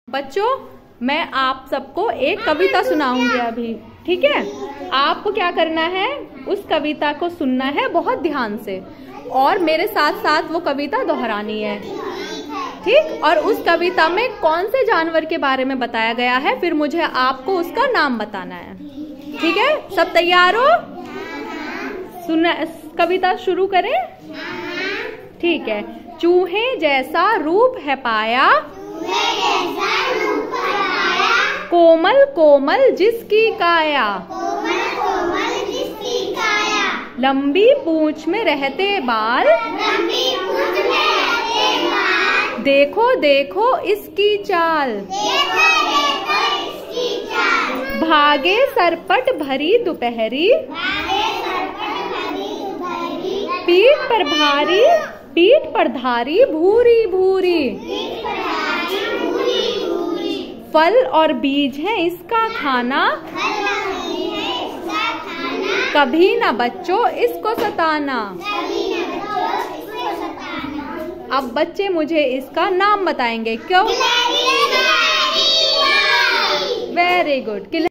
बच्चों, मैं आप सबको एक कविता सुनाऊंगी अभी, ठीक है। आपको क्या करना है, उस कविता को सुनना है बहुत ध्यान से और मेरे साथ साथ वो कविता दोहरानी है, ठीक। और उस कविता में कौन से जानवर के बारे में बताया गया है, फिर मुझे आपको उसका नाम बताना है, ठीक है। सब तैयार हो? सुना, कविता शुरू करें? ठीक है। चूहे जैसा रूप है पाया, कोमल कोमल जिसकी काया, लंबी पूंछ में रहते बाल, देखो देखो इसकी चाल, भागे सरपट भरी दोपहरी, पीठ पर धारी भूरी भूरी, फल और बीज है इसका खाना, कभी ना बच्चों इसको सताना। अब बच्चे मुझे इसका नाम बताएंगे, क्यों? Very good.